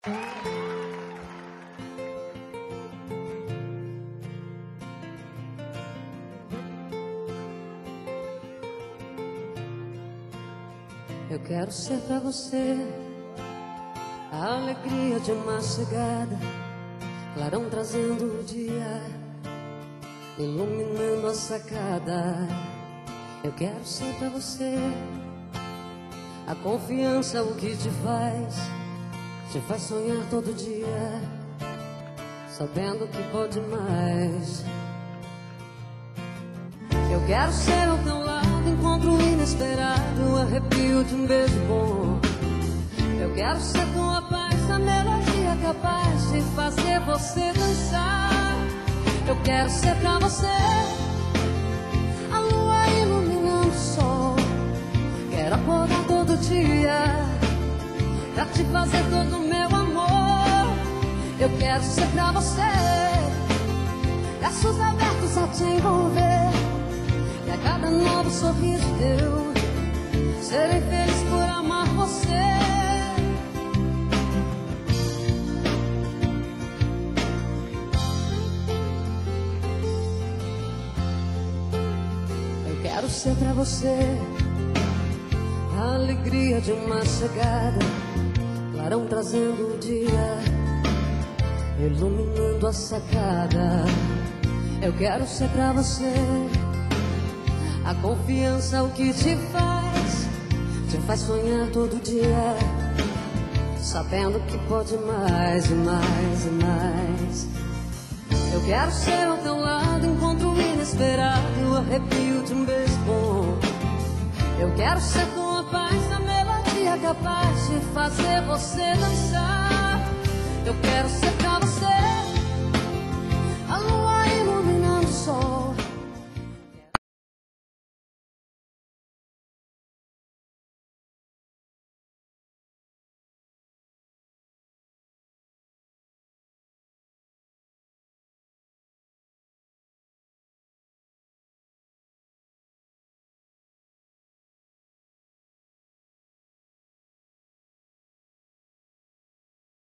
Eu quero ser pra você a alegria de uma chegada, clarão trazendo o dia, iluminando a sacada. Eu quero ser pra você a confiança, o que te faz sonhar todo dia, sabendo que pode mais. Eu quero ser ao teu lado, encontro inesperado, arrepio de um beijo bom. Eu quero ser tua paz, a melodia capaz de fazer você dançar. Eu quero ser pra você a lua iluminando o sol. Quero acordar todo dia pra te fazer todo o meu amor. Eu quero ser pra você braços abertos a te envolver, e a cada novo sorriso teu serei feliz por amar você. Eu quero ser pra você a alegria de uma chegada, clarão trazendo o dia, iluminando a sacada. Eu quero ser pra você a confiança, o que te faz sonhar todo dia, sabendo que pode mais e mais e mais. Eu quero ser ao teu lado, encontro inesperado, arrepio de um beijo bom. Eu quero ser tua paz, a melodia capaz de fazer você dançar. Eu quero ser pra você